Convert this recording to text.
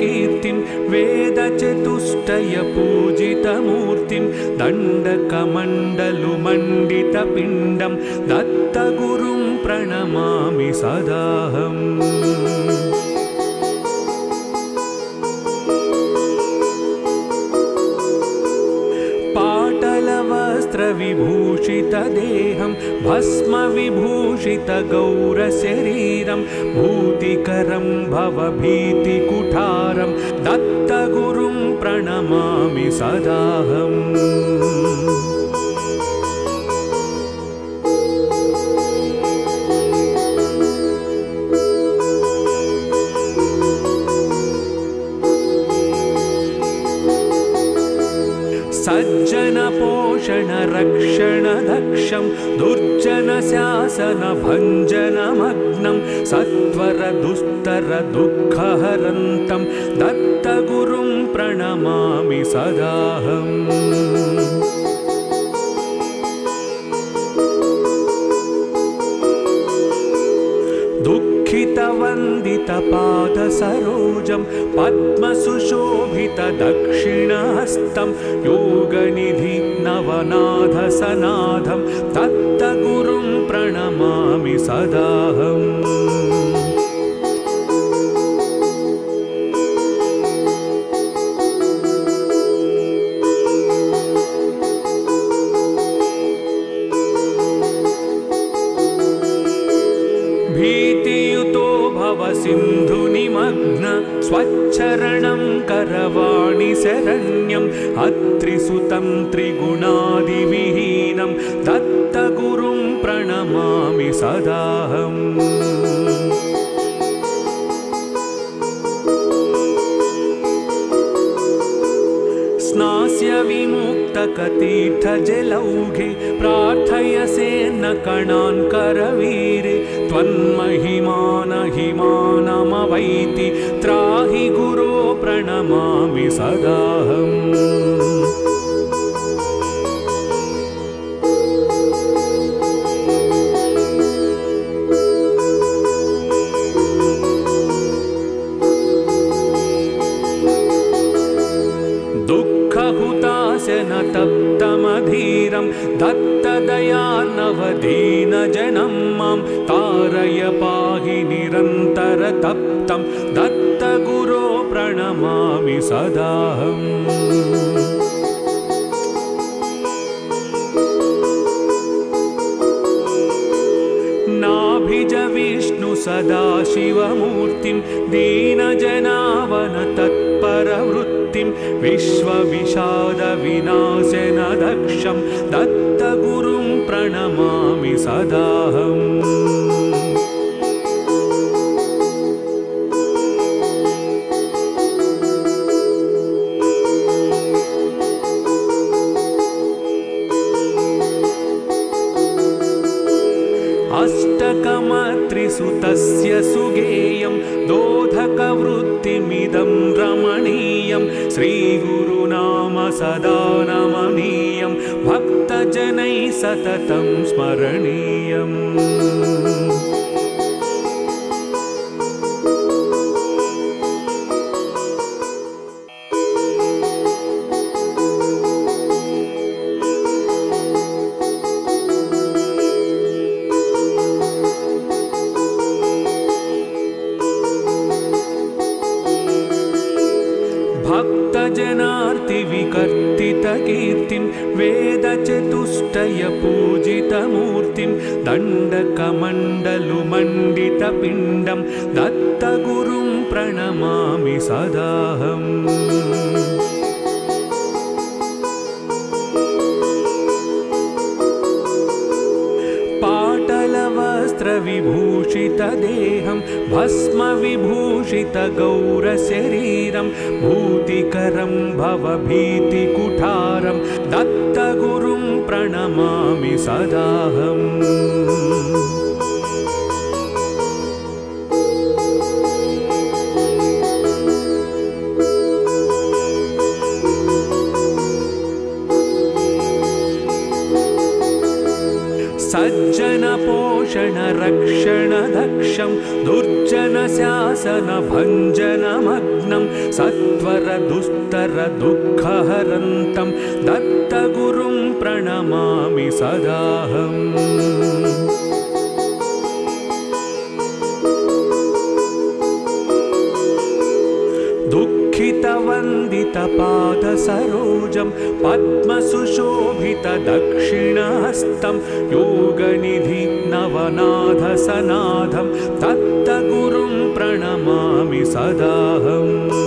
कीर्तिं वेदचतुष्टयपूजितमूर्तिं दण्डकमण्डलुमण्डितपिण्डं दत्तगुरुं प्रणमामि सदाहम्। पाटलवस्त्रविभूषितदेहं भस्मविभूषितगौरशरीरं भूतिकरं भवभीतिकुठारं दत्तगुरुं प्रणमामि सदाहम्। सज्जनपोषणरक्षणदक्षं दुर्जनशासनभञ्जनमग्नं सत्वरदुस्तरदुःखहरन्तं दत्तगुरुं प्रणमामि सदाहम्। दुःखितवन्दितपादसरोजं पद्मसुशोभितदक्षिणहस्तं योगनिधि नवनाथसनाथं दत्तगुरुं प्रणमामि सदाहम्। भीतियुतो भवसिन्धुनिमग्न स्वच्छरणं करवाणि शरण्यं अत्रिसुतं त्रिगुणादिविहीनं दत्तगुरुं प्रणमामि सदाहम्। स्नास्य विमुक्तकतीर्थजलौघे प्रार्थयसे न कणान् करवीरे त्वन्महिमानहिमानमवैति त्राहि गुरो प्रणमामि सदाहम्। तप्तमधीरं दत्तदयार्णवदीनजनं मां तारय पाहि निरन्तरतप्तं दत्तगुरो प्रणमामि सदाहम्। नाभिज विष्णु सदाशिवमूर्तिं दीनजनावन तत्परवृत्तिं विश्वविषादविनाशनदक्षं दत्तगुरुं प्रणमामि सदाहम्। अष्टकमत्रिसुतस्य सुगेयं दोधकवृत्तिमिदं रमणीयं श्रीगुरुनाम सदा नमनीयं भक्तजनैः सततं स्मरणीयम्। भक्तजनार्तिविकर्तितकीर्तिं वेदचतुष्टयपूजितमूर्तिं दण्डकमण्डलुमण्डितपिण्डं दत्तगुरुं प्रणमामि सदाहम्। वस्त्रविभूषितदेहं भस्मविभूषितगौरशरीरं भूतिकरं भवभीतिकुठारं दत्तगुरुं प्रणमामि सदाहम्। सज्जनपोषणरक्षणदक्षं दुर्जनशासनभञ्जनमग्नं सत्वरदुस्तरदुःखहरन्तं दत्तगुरुं प्रणमामि सदाहम् दुःखितवन्दितपादसरोजं पद्मसुशोभितदक्षिणहस्तं योगनिधि नवनाथसनाथं दत्तगुरुं प्रणमामि सदाहम्